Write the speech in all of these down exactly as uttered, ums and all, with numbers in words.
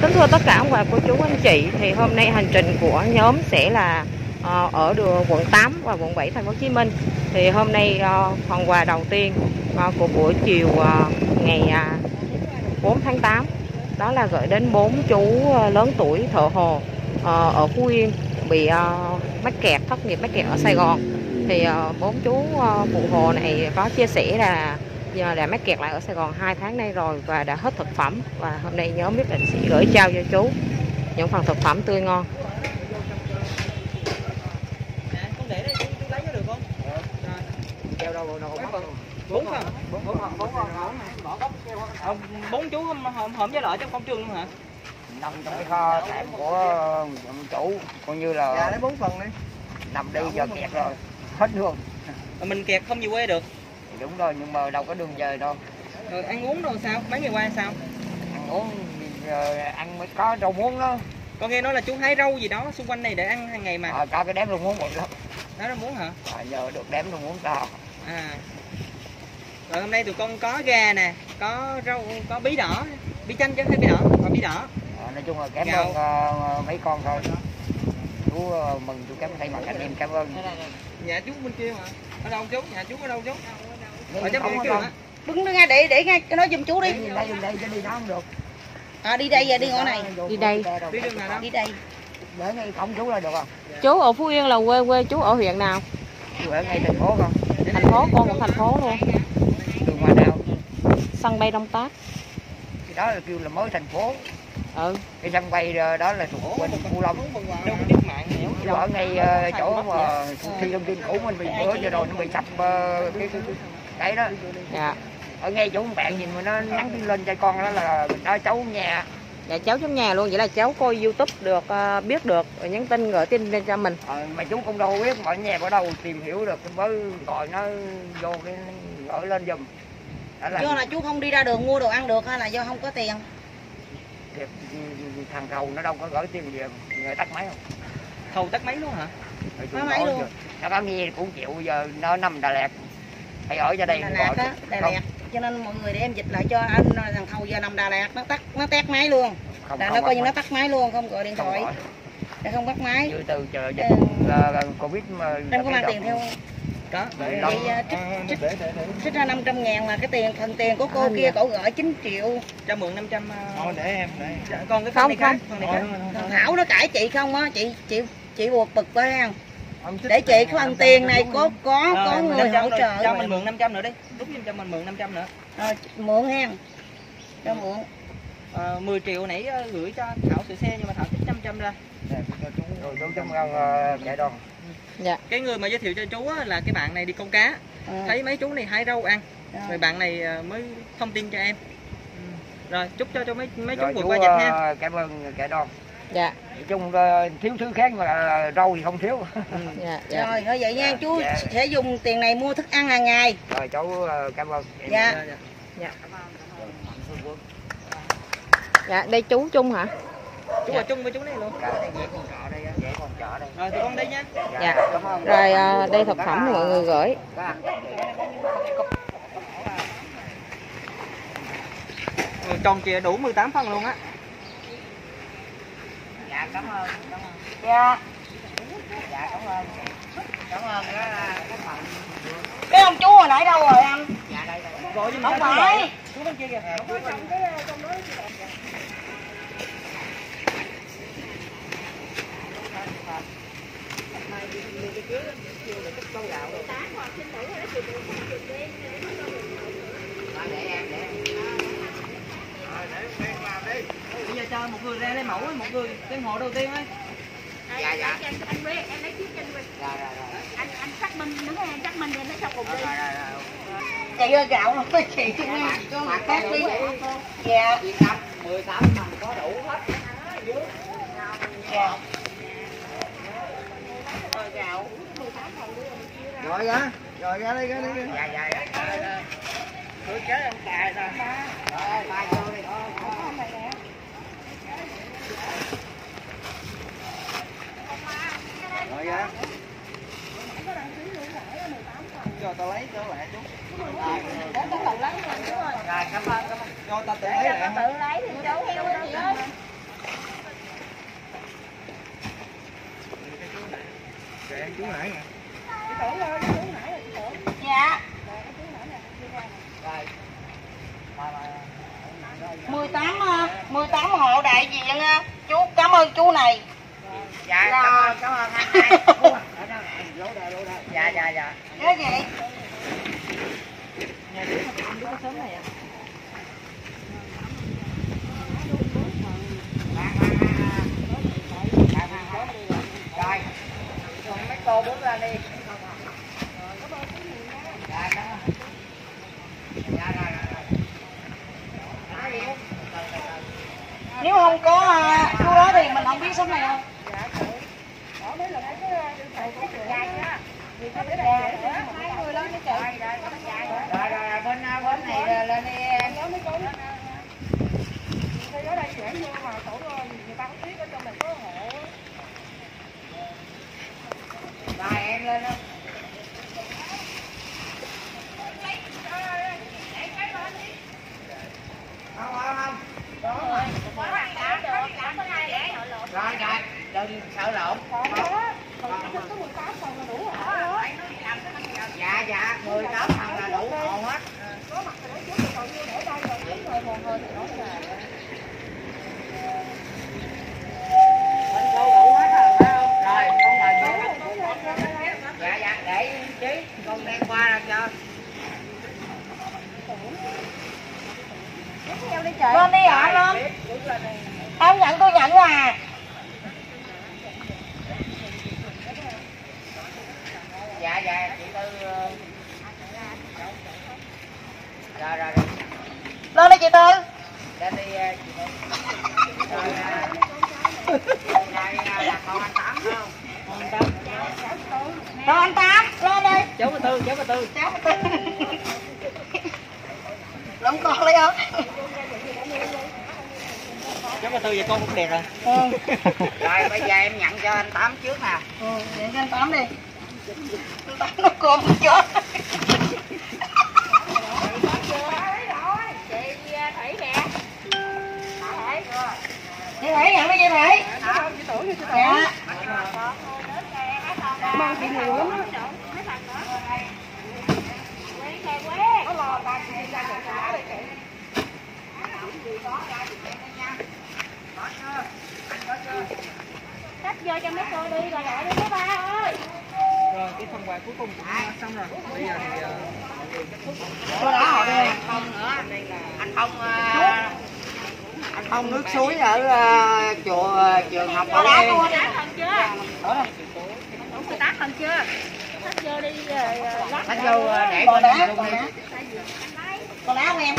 Kính thưa tất cả và cô chú anh chị, thì hôm nay hành trình của nhóm sẽ là uh, ở đường quận tám và quận bảy thành phố Hồ Chí Minh. Thì hôm nay uh, phần quà đầu tiên uh, của buổi chiều uh, ngày uh, bốn tháng tám đó là gửi đến bốn chú uh, lớn tuổi thợ hồ uh, ở Phú Yên bị uh, mắc kẹt, thất nghiệp mắc kẹt ở Sài Gòn. Thì uh, bốn chú uh, phụ hồ này có chia sẻ là giờ đã mắc kẹt lại ở Sài Gòn hai tháng nay rồi và đã hết thực phẩm, và hôm nay nhóm quyết định sẽ gửi trao cho chú những phần thực phẩm tươi ngon. Bốn chú hôm hôm hôm với lợi trong công trường luôn hả? Nằm trong cái kho tạm của chủ, coi như là dạ, lấy bốn phần đi. Nằm đi giờ kẹt rồi, hết luôn. Mình kẹt không về quê được. Đúng rồi, nhưng mà đâu có đường về đâu. Rồi ăn uống đâu sao? Mấy ngày qua sao? Ăn uống giờ ăn mới có rau muống đó. Con nghe nói là chú hái rau gì đó xung quanh này để ăn hàng ngày mà. À, có cái đếm rau muống một lắm. Đó rau muống hả? À, giờ được đếm rau muống to. À. Rồi hôm nay tụi con có gà nè, có rau, có bí đỏ, bí chanh chứ hay bí đỏ, còn bí đỏ. À, nói chung là cảm ơn uh, mấy con thôi. Chú uh, mừng, chú cảm ơn thay mặt anh em cảm ơn. Nhà chú bên kia mà. Ở đâu chú? Nhà chú ở đâu chú? Ở trong kia hả? Đứng ngay để để ngay nói giùm chú đi. Đi đây, đi đây chứ đi đó không được. À đi đây giờ đi ngõ này. Đi đây. Đi đường nào đó? Đi đây. Để ngay cổng chú là được không? Chú ở Phú Yên là quê quê chú ở huyện nào? Chú ở ngay thành phố không? Thành phố, con cũng thành phố luôn. Đường ngoài nào? Sân bay Đông Tác. Cái đó là kêu là mới thành phố. Ừ. Cái sân bay đó là thuộc bên Phú Long. Đâu có biết mạng hiểu. Chú ở ngay uh, chỗ mà thi thông tin cũ mình bị bữa giờ rồi nó bị sập uh, cái, cái cái đó. Dạ. Ở ngay chỗ bạn nhìn mà nó nắng đi lên cho con đó là đó cháu nhà. Dạ cháu trong nhà luôn, vậy là cháu coi YouTube được, uh, biết được rồi nhắn tin gửi tin lên cho mình. Ờ, mà chú cũng đâu biết mọi nhà ở đâu tìm hiểu được, mới gọi nó vô cái gửi lên giùm. Là... Do là chú không đi ra đường mua đồ ăn được hay là do không có tiền? Thằng Khầu nó đâu có gửi tiền về, người tắt máy không? Khầu tắt máy luôn hả? Tắt máy luôn. Nó có nghe cũng chịu, giờ nó nằm Đà Lạt. Hay ở ra đây Đà Lạt á, Đà Lạt. Cho nên mọi người để em dịch lại cho anh, thằng Khầu giờ nằm Đà Lạt, nó tắt nó tắt máy luôn. Không, là không nó coi như nó tắt máy luôn, không gọi điện thoại. Không để không bắt máy. Từ từ chờ dịch ừ. Covid mà. Anh có mang tiền theo không? Có. Vậy trích, trích, trích ra năm trăm ngàn là cái tiền, phần tiền của cô à, kia cổ gửi chín triệu. Cho mượn năm trăm. Thôi để em, để dạ, con cái không, này không. Phần này khác. Thằng Thảo nó cãi chị không á, chị chị chị buộc bực phải không? Để chị cái phần tiền này có có có à, người hỗ trợ. Cho mình mượn năm trăm nữa đi. Đúng cho mình mượn năm trăm nữa. Rồi mượn hen. Cho mượn. À, mười triệu nãy gửi cho Thảo sửa xe nhưng mà Thảo trích năm trăm ra. Rồi chú cảm ơn kẻ đòn. Dạ. Cái người mà giới thiệu cho chú là cái bạn này đi câu cá. À. Thấy mấy chú này hái rau ăn. À. Rồi bạn này mới thông tin cho em. Ừ. Rồi chúc cho cho mấy mấy chú vượt qua dịch ha. Cảm ơn kẻ đòn. Dạ. Chung thiếu thứ khác mà rau thì không thiếu. Ừ. Dạ, dạ. Rồi nói vậy nha, chú dạ. sẽ dùng tiền này mua thức ăn hàng ngày. Rồi cháu cảm ơn. Dạ. Dạ. Dạ. Dạ, đây chú Trung hả? Chú dạ. Ở chung với chú này luôn. Cả đây dễ con trọ đây, dễ con trọ đây. Rồi tụi con đi nha. Dạ. Dạ. Cảm ơn. Rồi uh, đây thực phẩm mọi người gửi. Ừ, tròn chìa đủ mười tám phân luôn á. Dạ cảm ơn. Cảm ơn. Dạ. Dạ cảm ơn. Cảm ơn các bạn. Cái ông chú hồi nãy đâu rồi anh? Dạ đây đây. Gọi cho không phải. Chú bên kia kìa. Không có trong cái trong đó. Bây giờ cho một người ra lấy mẫu, một người cái hộ đầu tiên ấy. Dạ dạ. Anh anh biết em lấy chiếc chân mình. Dạ dạ dạ. Anh anh xác minh đứng anh xác minh em lấy xong cùng đi. Chị ơi gạo không chị chứ mà khác đi. Dạ. mười tám phần có đủ hết. Dạ. Rồi gạo. Rồi á. Rồi ra đây ra đây. Dạ dạ dạ. Tôi chế ông tài nè. Rồi ba vô đi. Rồi á. Cho tao lấy cho lại chú. Để tao tự lấy rồi. Rồi cảm ơn cảm ơn. Cho tao tự lấy. Để tao tự lấy thì cháu heo đâu vậy? chú nãy nè. Dạ. mười tám mười tám hộ đại diện chú, cảm ơn chú này. Dạ Là... cảm ơn cảm ơn anh hai. Dạ dạ dạ. Cái gì? Rồi, còn mấy cô bước ra đi. Dạ, dạ, rồi, rồi. Nếu không có chú đó thì mình không biết số này không? Rồi, rồi, bên bên này lên đi em. Rồi em lên không? Không, không, không. Rồi, rồi, đừng sợ lộn. Dạ, dạ, mười tám thằng là đủ hộ hết. Bên cô đủ hết rồi, phải không? Rồi, con mời cô. Dạ, dạ, để trí, con đem qua ra cho. Lên đi ạ, lên. Em nhận tôi nhận à. Dạ, dạ, chị Tư. Rồi, rồi, rồi. Lên đi chị Tư. Lên đi chị Tư. Rồi, đây là con anh Tám phải không? Con Tám. Rồi anh Tám, lên đi. Cháu bà Tư, cháu bà Tư. Cháu bà Tư. Lắm con lấy không? Cháu bà Tư vậy con cũng đẹp rồi. Ừ. Rồi bây giờ em nhận cho anh Tám trước nè. Ừ, nhận cho anh Tám đi. Anh Tám nó cơm chết. Chị Thủy nhận đi chị Thủy. Dạ. Mang chị nhiều lắm á. Cắt vô cho mấy cô đi rồi gọi đi mấy ba ơi. Rồi cái phần quà cuối cùng cũng xong rồi. Bây giờ thì Có đã hỏi đây không nữa. Anh Phong anh Phong nước suối ở uh, chùa trường học ở đây. Tát hơn chưa? Đủ tát hơn chưa? Tát vô đi rồi lát. Tát vô để bên này luôn đi. Còn đá không em?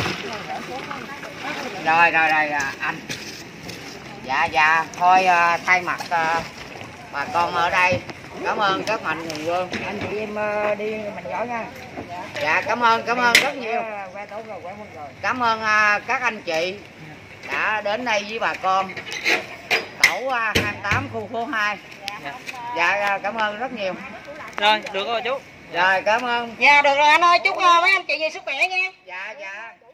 Rồi rồi rồi anh. Dạ dạ thôi uh, thay mặt uh, bà con ở đây cảm ơn các mạnh thường quân. Anh chị em uh, đi mình giỏi nha. Dạ cảm ơn cảm ơn rất nhiều. Cảm ơn uh, các anh chị đã đến đây với bà con tổ uh, hai mươi tám khu phố hai. Dạ cảm ơn rất nhiều. rồi được rồi chú. Rồi cảm ơn. Dạ được rồi anh ơi, chúc uh, mấy anh chị về sức khỏe nha. Dạ dạ.